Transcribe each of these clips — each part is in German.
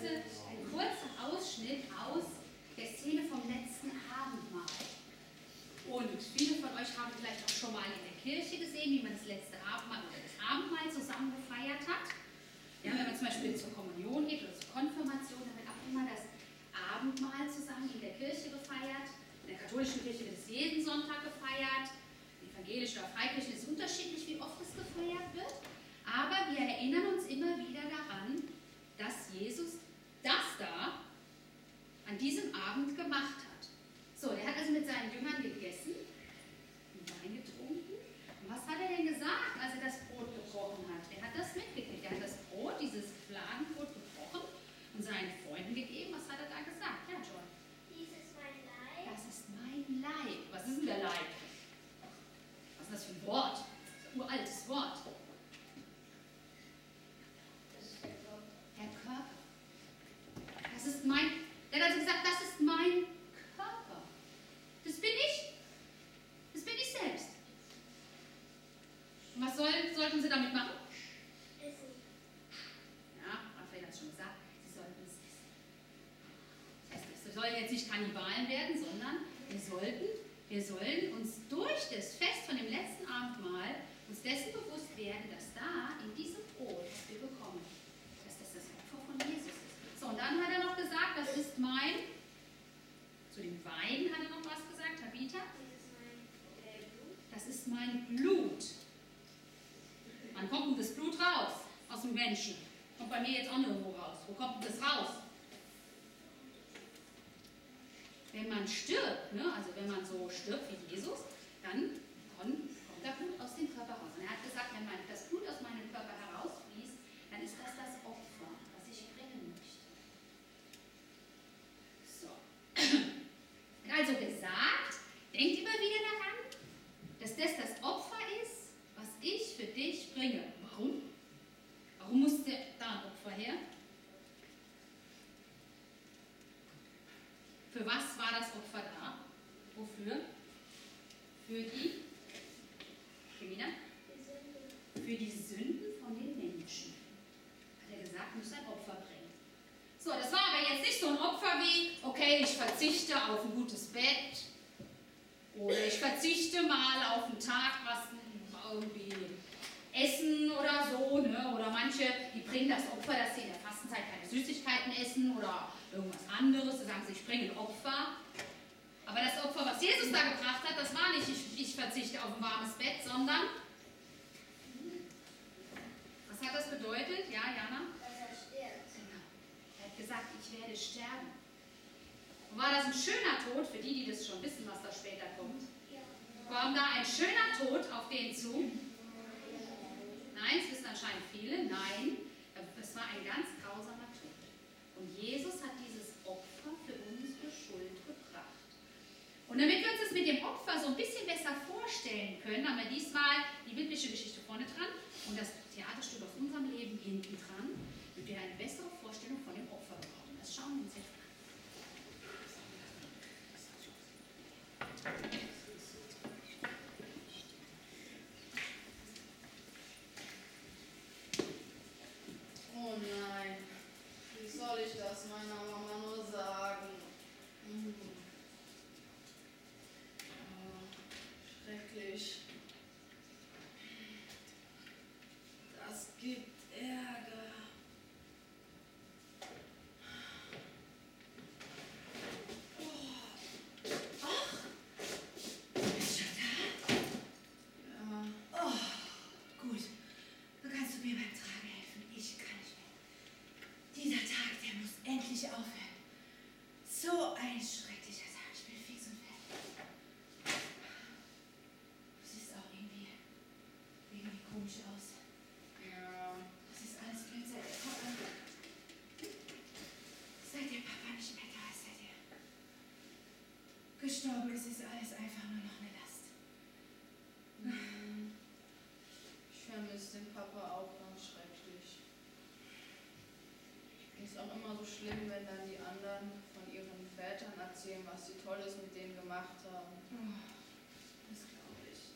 kurzer Ausschnitt aus der Szene vom letzten Abendmahl. Und viele von euch haben vielleicht auch schon mal in der Kirche gesehen, wie man das letzte Abendmahl oder das Abendmahl zusammen gefeiert hat. Ja, wenn man zum Beispiel zur Kommunion geht oder zur Konfirmation, dann wird auch immer das Abendmahl zusammen in der Kirche gefeiert. In der katholischen Kirche wird es jeden Sonntag gefeiert. In der evangelischen oder Freikirchen ist es unterschiedlich, wie oft es gefeiert wird. Aber wir erinnern uns immer wieder daran, dass Jesus das da an diesem Abend gemacht hat. So, der hat also mit seinen Jüngern gegessen, Wein getrunken. Und was hat er denn gesagt, als er das Brot gebrochen hat? Er hat das mitgekriegt. Er hat das Brot, dieses Fladenbrot gebrochen und seinen Freunden gegeben. Was hat er da gesagt? Ja, John. Dies ist mein Leib. Das ist mein Leib. Was ist denn der Leib? Was ist das für ein Wort? Das ist ein uraltes Wort. Das ist der Körper. Der Körper. Das ist mein, der hat also gesagt, das ist mein Körper. Das bin ich. Das bin ich selbst. Und was sollten sie damit machen? Essen. Ja, Raphael hat es schon gesagt, sie sollten es essen. Das heißt, wir sollen jetzt nicht Kannibalen werden, sondern wir sollen uns durch das Fest von dem letzten Abendmahl uns dessen bewusst werden, dass da in diesem Brot, das wir bekommen, dass das Opfer von Jesus ist. So, und dann hat er noch gesagt, das ist mein, zu dem Wein hat er noch was gesagt, Tabitha? Dies ist mein Blut. Das ist mein Blut. Wann kommt denn das Blut raus aus dem Menschen? Kommt bei mir jetzt auch nirgendwo raus. Wo kommt denn das raus? Wenn man stirbt, ne? Also wenn man so stirbt wie Jesus, dann kommt da Blut aus dem Körper raus. Und er hat gesagt, wenn das Blut aus meinem Körper herausfließt, dann ist das das Opfer, was ich bringen möchte. So. Er hat also gesagt, denkt immer wieder daran, dass das Opfer ist, was ich für dich bringe. Warum? Warum musste da ein Opfer her? Für was war das Opfer da? Wofür? Für die, Gemina? Für die Sünden von den Menschen. Hat er gesagt, muss ein Opfer bringen. So, das war aber jetzt nicht so ein Opfer wie, okay, ich verzichte auf ein gutes Bett oder ich verzichte mal auf einen Tag, was irgendwie essen oder so, ne? Oder manche, die bringen das Opfer, dass sie in der Fastenzeit keine Süßigkeiten essen oder irgendwas anderes, da sagen sie, ich bringe ein Opfer. Aber das Opfer, was Jesus da gebracht hat, das war nicht, ich verzichte auf ein warmes Bett, sondern, was hat das bedeutet? Ja, Jana? Dass er stirbt. Genau. Er hat gesagt, ich werde sterben. Und war das ein schöner Tod, für die das schon wissen, was da später kommt? Ja. Kam da ein schöner Tod auf den zu? Nein, es wissen anscheinend viele. Nein, es war ein ganz grausamer Tod. Und Jesus hat dieses Opfer für unsere Schuld gebracht. Und damit wir uns das mit dem Opfer so ein bisschen besser vorstellen können, haben wir diesmal die biblische Geschichte vorne dran und das Theaterstück aus unserem Leben hinten dran, damit wir eine bessere Vorstellung von dem Opfer bekommen. Das schauen wir uns jetzt an. Oh nein, wie soll ich das meiner Mama nur sagen? Oh, schrecklich. Das gibt Ärger. Gut, dann kannst du mir beim Tragen helfen. Ich kann nicht mehr. Dieser Tag, der muss endlich aufhören. So ein schrecklicher Tag. Ich bin fix und fertig. Du siehst auch irgendwie komisch aus. Ja. Das ist alles blöd, seit der Papa nicht mehr da ist, seit er gestorben ist, ist alles einfach nur noch eine Last. Ich vermisse den Papa auch ganz schrecklich. Ist auch immer so schlimm, wenn dann die anderen von ihren Vätern erzählen, was sie Tolles mit denen gemacht haben. Oh, das glaube ich.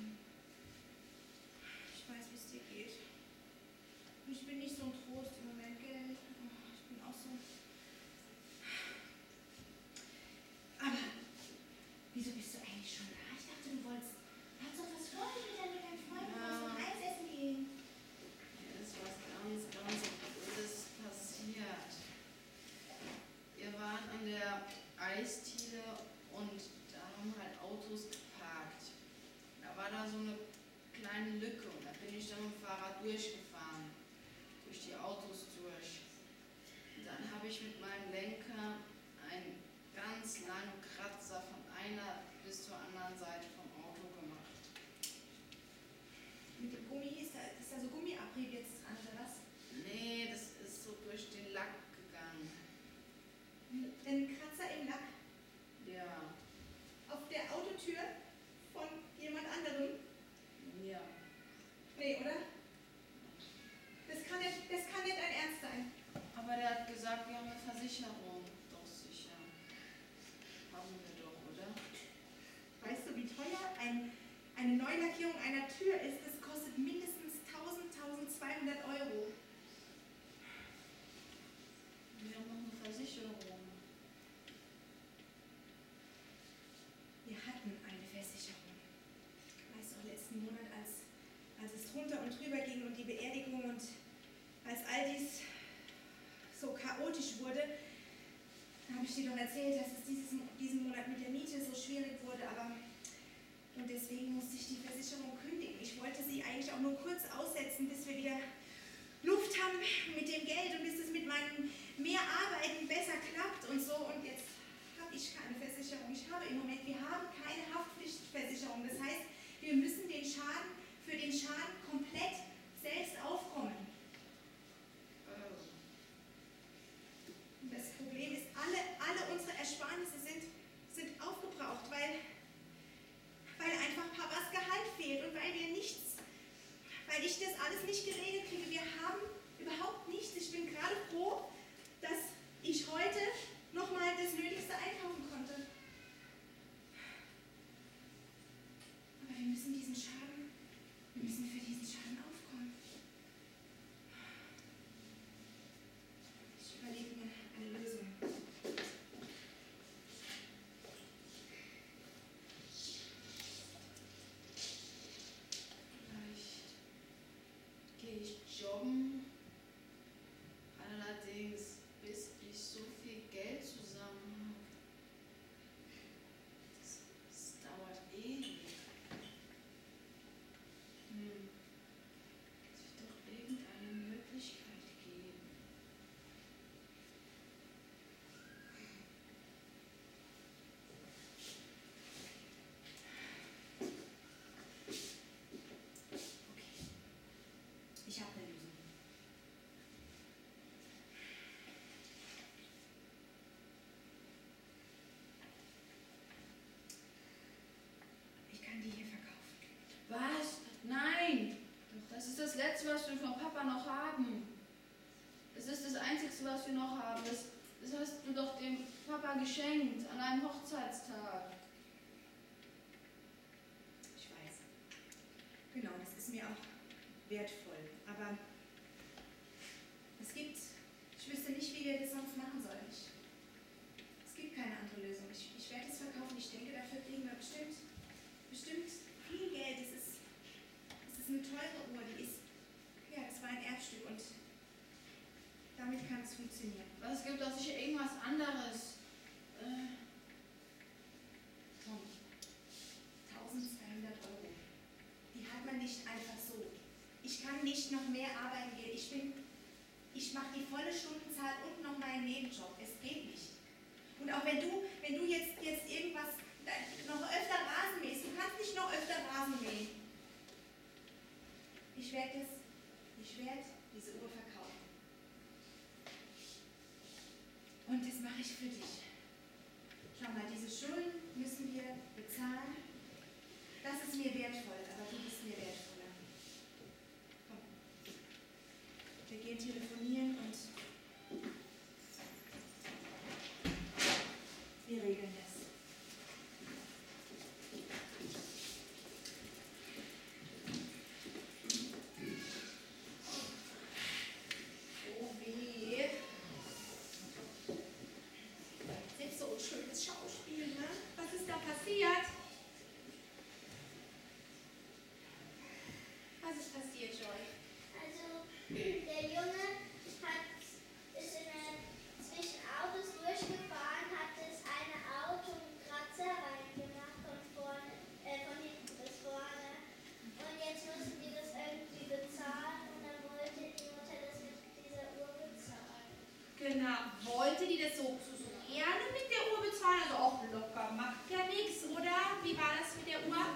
Ich weiß, wie es dir geht. Und ich bin nicht so ein Trost im Moment, gell? Ich bin auch so kleine Lücke und da bin ich dann mit dem Fahrrad durchgefahren, durch die Autos durch. Und dann habe ich mit meinem Lenker einen ganz langen Kratzer von einer bis zur anderen Seite vom Auto gemacht. Mit dem Gummi ist da so Gummiabrieb jetzt dran, oder was? Nee, das ist so durch den Lack gegangen. Ein Kratzer im Lack Ja, auf der Autotür von jemand anderem? ja. Nee, oder? Das kann nicht dein Ernst sein. Aber der hat gesagt, wir haben eine Versicherung. Doch sicher. Haben wir doch, oder? Weißt du, wie teuer eine Neulackierung einer Tür ist? Das kostet mindestens 1.200 Euro. Wir haben noch eine Versicherung. Wir hatten eine Versicherung. Weißt du, letzten Monat, als es drunter und drüber ging und die Beerdigung und als all dies so chaotisch wurde, habe ich dir doch erzählt, dass es diesen Monat mit der Miete so schwierig wurde, und deswegen musste ich die Versicherung kündigen. Ich wollte sie eigentlich auch nur kurz aussetzen, bis wir wieder Luft haben mit dem Geld und bis es mit meinem Mehrarbeiten besser klappt und so. Und jetzt habe ich keine Versicherung. Wir haben keine Haftpflichtversicherung. Das heißt, wir müssen für den Schaden komplett selbst aufkommen. Und das Problem ist, alle unsere Ersparnisse sind aufgebraucht, weil einfach Papas Gehalt fehlt und weil ich das alles nicht geregelt kriege. Wir haben überhaupt nichts. Ich bin gerade froh, dass ich heute nochmal das Nötigste einkaufen konnte. Aber wir müssen für diesen Schaden aufkommen. Ich überlege mir eine Lösung. Vielleicht gehe ich joggen. Allerdings, bis ich so viel Geld zusammen habe. Das dauert ewig. Muss ich doch irgendeine Möglichkeit geben. Ich habe eine Lösung. Ich kann die hier verkaufen. Was? Nein! Das ist das Letzte, was wir von Papa noch haben. Es ist das Einzige, was wir noch haben. Das hast du doch dem Papa geschenkt an einem Hochzeitstag. Ich weiß. Genau, das ist mir auch wertvoll. Aber ich wüsste nicht, wie wir das sonst machen sollen. Es gibt keine andere Lösung. Ich werde es verkaufen. Ich denke, dafür kriegen wir bestimmt viel Geld. Es ist eine teure Uhr. Das war ein Erbstück und damit kann es funktionieren. Was gibt doch sicher irgendwas anderes? Tom, 1.200 Euro. Die hat man nicht einfach so. Ich kann nicht noch mehr arbeiten gehen. Ich mache die volle Stundenzahl und noch meinen Nebenjob. Es geht nicht. Und auch wenn du jetzt irgendwas noch öfter Rasen mähst, du kannst nicht noch öfter Rasen mähen. Ich werde diese Uhr verkaufen. Und das mache ich für dich. Schau mal, diese Schulden müssen wir bezahlen. Das ist mir wertvoll, aber du bist mir wertvoller. Komm. Wir gehen telefonieren und wir regeln das. Oh weh. Jetzt so ein schönes Schauspiel, ne? Was ist da passiert? Was ist passiert, Joy? Also, der Junge ist zwischen Autos durchgefahren, hat das eine Auto einen Kratzer reingemacht von hinten bis vorne. Und jetzt mussten gemacht?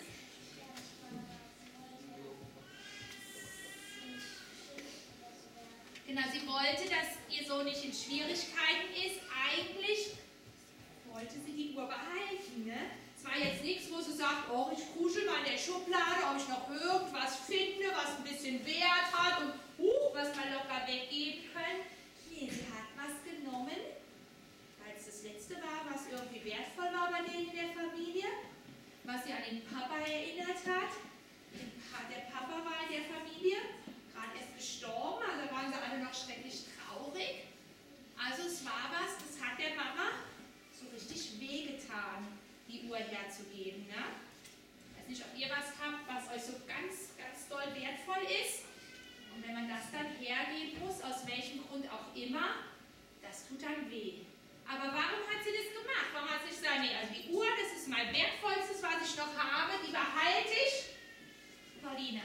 Genau, sie wollte, dass ihr Sohn nicht in Schwierigkeiten ist. Eigentlich wollte sie die Uhr behalten. Ne? Es war jetzt nichts, wo sie sagt, oh, ich kuschel mal in der Schublade, ob ich noch irgendwas finde, was ein bisschen Wert hat und was wir locker weggeben können. Nee, sie hat was genommen, weil es das letzte war, was irgendwie wertvoll war bei denen in der Familie, was sie an den Papa erinnert hat. Der Papa war in der Familie gerade erst gestorben, also waren sie alle noch schrecklich traurig. Also es war was, das hat der Mama so richtig wehgetan, die Uhr herzugeben. Ne? Ich weiß nicht, ob ihr was habt, was euch so ganz, ganz doll wertvoll ist. Und wenn man das dann hergeben muss, aus welchem Grund auch immer, das tut dann weh. Aber warum hat sie das gemacht? Warum hat sie gesagt, nee, also die Uhr, das ist mein wertvollstes, was ich noch habe, die behalte ich. Pauline.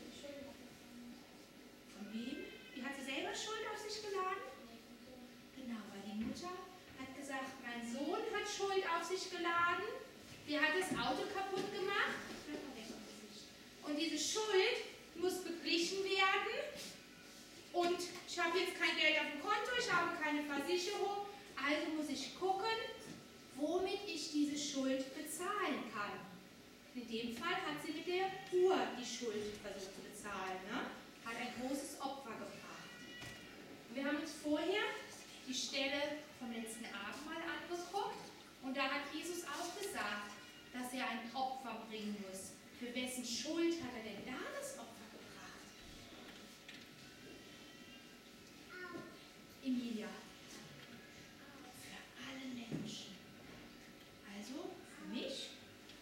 Von wem? Die hat sie selber Schuld auf sich geladen? Genau, weil die Mutter hat gesagt, mein Sohn hat Schuld auf sich geladen. Der hat das Auto kaputt gemacht. Und diese Schuld muss beglichen werden. Und ich habe jetzt kein Geld auf dem Konto, ich habe keine Versicherung. Also muss ich gucken, womit ich diese Schuld bezahlen kann. In dem Fall hat sie mit der Uhr die Schuld versucht zu bezahlen. Ne? Hat ein großes Opfer gebracht. Wir haben uns vorher die Stelle vom letzten Abendmahl angeguckt und da hat Jesus auch gesagt, dass er ein Opfer bringen muss. Für wessen Schuld hat er denn da das Opfer gebracht? Emilia. Für alle Menschen. Also für mich,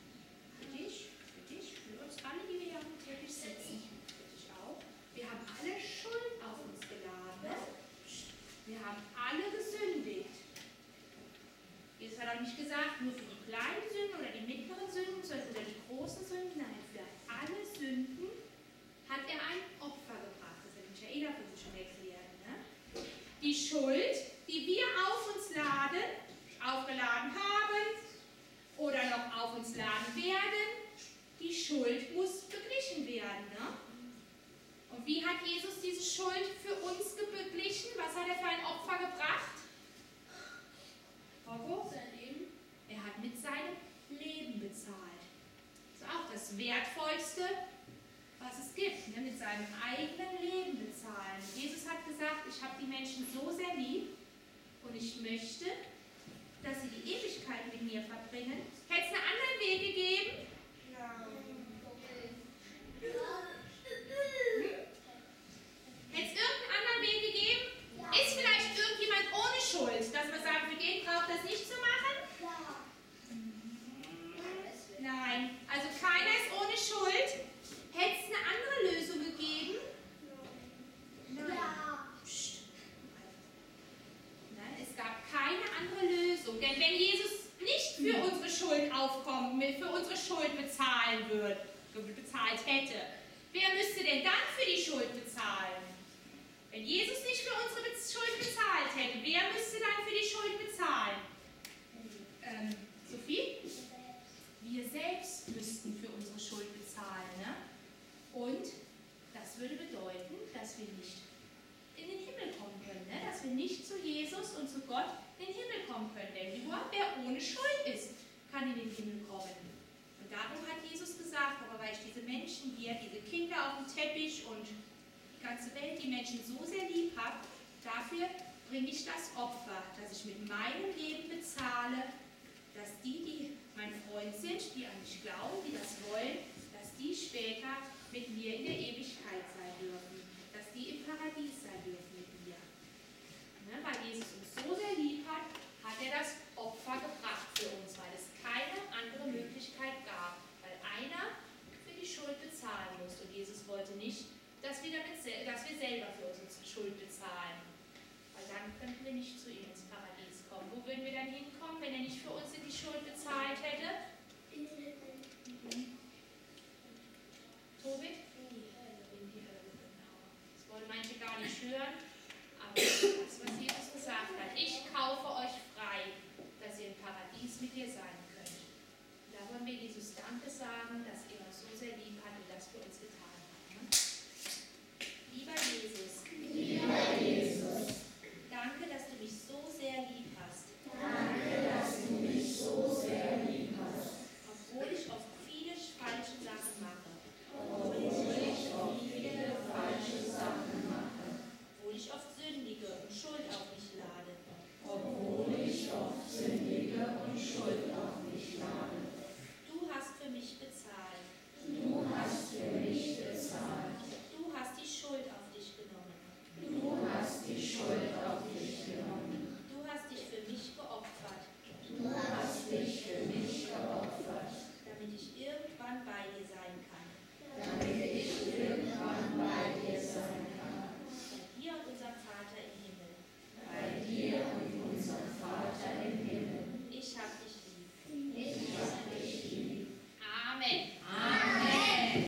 für uns alle, die wir hier am Teppich sitzen. Für dich auch. Wir haben alle Schuld auf uns geladen. Wir haben alle gesündigt. Jesus hat auch nicht gesagt, nur für die kleinen Sünden oder die mittleren Sünden, sondern für die großen Sünden. Nein, für alle Sünden hat er ein Opfer gebracht. Das hat Michaela für uns schon erklärt. Ne? Die Schuld, die wir auf uns aufgeladen haben oder noch auf uns laden werden, die Schuld muss beglichen werden. Ne? Und wie hat Jesus diese Schuld für uns beglichen? Was hat er für ein Opfer gebracht? Sein Leben. Er hat mit seinem Leben bezahlt. Das ist auch das Wertvollste, was es gibt. Ne? Mit seinem eigenen Leben bezahlen. Jesus hat gesagt, ich habe die Menschen so sehr lieb und ich möchte, dass sie die Ewigkeit mit mir verbringen. Hätte es einen anderen Weg gegeben? Hätte es irgendeinen anderen Weg gegeben? Ist vielleicht irgendjemand ohne Schuld, dass wir sagen, für den braucht das nicht zu machen? Nein, also keiner ist ohne Schuld. Hätte es eine andere Lösung gegeben? Nein. Psst. Nein, es gab keine andere Lösung. Denn wenn Jesus nicht für unsere Schuld aufkommen, für unsere Schuld bezahlt hätte, wer müsste denn dann für die Schuld bezahlen? Wenn Jesus nicht für unsere Schuld bezahlt hätte, wer müsste dann für die Schuld bezahlen? Sophie? Wir selbst müssten für unsere Schuld bezahlen. Ne? Und das würde bedeuten, dass wir nicht in den Himmel kommen können. Ne? Dass wir nicht zu Jesus und zu Gott in den Himmel kommen können. Denn nur wer ohne Schuld ist, kann in den Himmel kommen. Und darum hat Jesus gesagt, aber weil ich diese Menschen hier, diese Kinder auf dem Teppich und die ganze Welt, die Menschen so sehr lieb habe, dafür bringe ich das Opfer, dass ich mit meinem Leben bezahle, dass die mein Freund sind, die an mich glauben, die das wollen, dass die später mit mir in der Ewigkeit sein dürfen, dass die im Paradies sein dürfen mit mir. Ne, weil Jesus uns so sehr lieb hat, hat er das Opfer gebracht für uns, weil es keine andere Möglichkeit gab, weil einer für die Schuld bezahlen muss. Und Jesus wollte nicht, dass wir selber für unsere Schuld bezahlen. Weil dann könnten wir nicht zu ihm ins Paradies kommen. Wo würden wir dann hinkommen, wenn er nicht für uns in die Schuld bezahlt hätte?